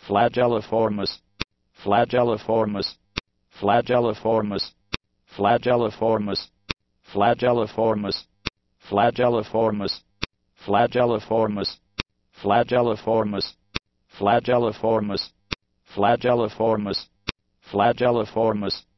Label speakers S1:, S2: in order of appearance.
S1: flagelliformis, flagelliformis, flagelliformis, flagelliformis, flagelliformis, flagelliformis, flagelliformis, flagelliformis, flagelliformis, flagelliformis, flagelliformis,